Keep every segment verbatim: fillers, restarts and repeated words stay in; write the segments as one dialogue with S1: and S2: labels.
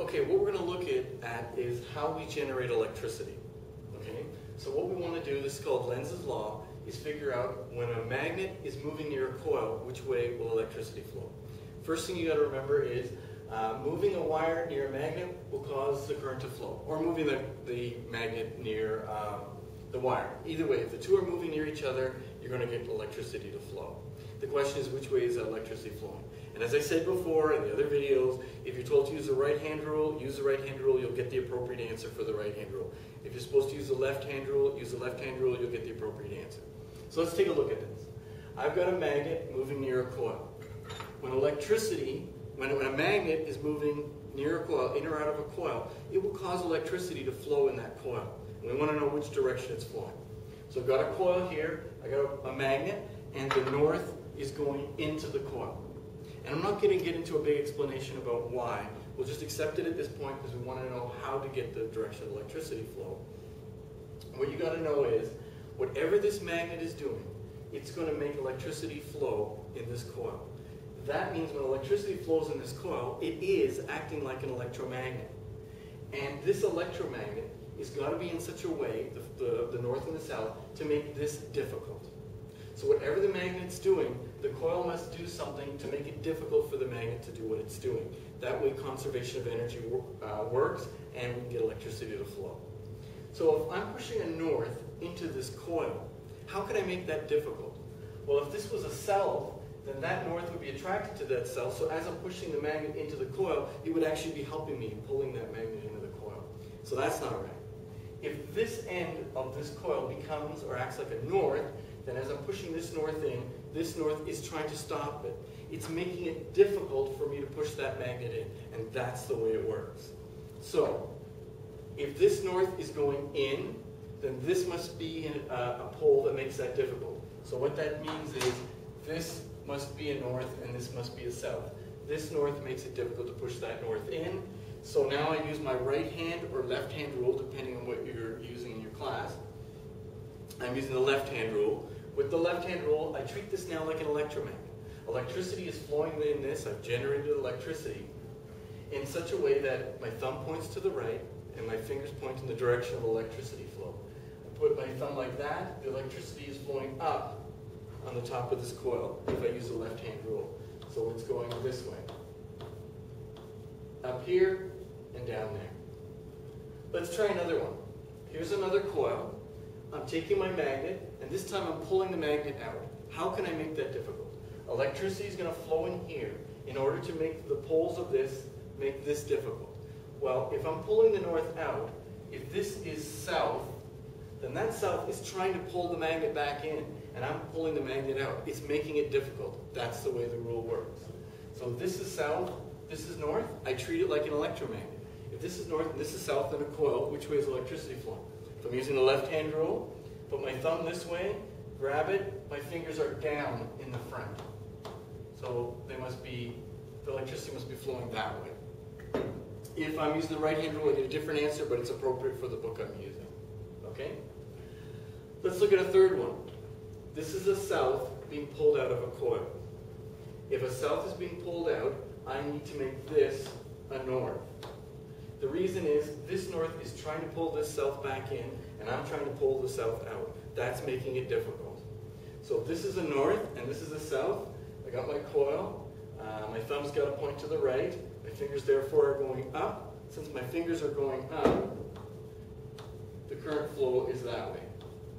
S1: Okay, what we're going to look at, at is how we generate electricity. Okay, so what we want to do, this is called Lenz's law, is figure out when a magnet is moving near a coil, which way will electricity flow. First thing you got to remember is uh, moving a wire near a magnet will cause the current to flow, or moving the, the magnet near um, the wire. Either way, if the two are moving near each other, you're going to get electricity to flow. The question is, which way is that electricity flowing? And as I said before in the other videos, if you're told to use the right-hand rule, use the right-hand rule, you'll get the appropriate answer for the right-hand rule. If you're supposed to use the left-hand rule, use the left-hand rule, you'll get the appropriate answer. So let's take a look at this. I've got a magnet moving near a coil. When electricity, when, when a magnet is moving near a coil, in or out of a coil, it will cause electricity to flow in that coil. And we want to know which direction it's flowing. So I've got a coil here, I got a, a magnet, and the north is going into the coil. And I'm not going to get into a big explanation about why. We'll just accept it at this point because we want to know how to get the direction of electricity flow. What you got to know is, whatever this magnet is doing, it's going to make electricity flow in this coil. That means when electricity flows in this coil, it is acting like an electromagnet. And this electromagnet has got to be in such a way, the, the, the north and the south, to make this difficult. So whatever the magnet's doing, the coil must do something to make it difficult for the magnet to do what it's doing. That way conservation of energy uh, works and we can get electricity to flow. So if I'm pushing a north into this coil, how can I make that difficult? Well, if this was a south, then that north would be attracted to that south, so as I'm pushing the magnet into the coil, it would actually be helping me pulling that magnet into the coil. So that's not right. If this end of this coil becomes or acts like a north, then as I'm pushing this north in, this north is trying to stop it. It's making it difficult for me to push that magnet in, and that's the way it works. So, if this north is going in, then this must be a, a pole that makes that difficult. So what that means is, this must be a north and this must be a south. This north makes it difficult to push that north in. So now I use my right hand or left hand rule, depending on what you're using in your class. I'm using the left hand rule. With the left hand rule, I treat this now like an electromagnet. Electricity is flowing in this. I've generated electricity in such a way that my thumb points to the right and my fingers point in the direction of electricity flow. I put my thumb like that, the electricity is flowing up on the top of this coil if I use the left hand rule. So it's going this way. Up here and down there. Let's try another one. Here's another coil. I'm taking my magnet, and this time I'm pulling the magnet out. How can I make that difficult? Electricity is going to flow in here in order to make the poles of this make this difficult. Well, if I'm pulling the north out, if this is south, then that south is trying to pull the magnet back in, and I'm pulling the magnet out. It's making it difficult. That's the way the rule works. So if this is south, this is north, I treat it like an electromagnet. If this is north and this is south in a coil, which way is electricity flowing? If I'm using the left-hand rule, put my thumb this way, grab it, my fingers are down in the front. So they must be, the electricity must be flowing that way. If I'm using the right-hand rule, I get a different answer, but it's appropriate for the book I'm using. Okay? Let's look at a third one. This is a south being pulled out of a coil. If a south is being pulled out, I need to make this a north. The reason is, this north is trying to pull this south back in, and I'm trying to pull the south out. That's making it difficult. So if this is a north, and this is a south, I got my coil, uh, my thumb's got to point to the right, my fingers therefore are going up. Since my fingers are going up, the current flow is that way.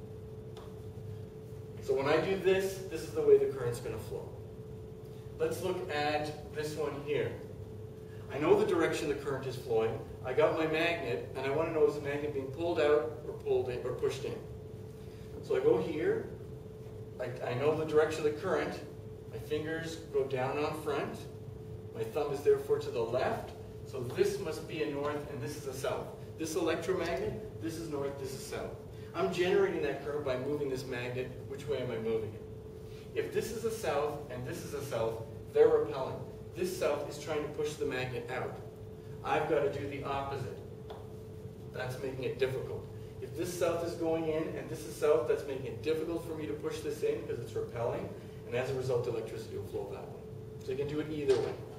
S1: So when I do this, this is the way the current's going to flow. Let's look at this one here. I know the direction the current is flowing. I got my magnet, and I want to know is the magnet being pulled out or pulled in or pushed in. So I go here. I, I know the direction of the current. My fingers go down on front. My thumb is therefore to the left. So this must be a north, and this is a south. This electromagnet, this is north, this is south. I'm generating that current by moving this magnet. Which way am I moving it? If this is a south and this is a south, they're repelling. This south is trying to push the magnet out. I've got to do the opposite. That's making it difficult. If this south is going in and this is south, that's making it difficult for me to push this in because it's repelling, and as a result, electricity will flow that way. So you can do it either way.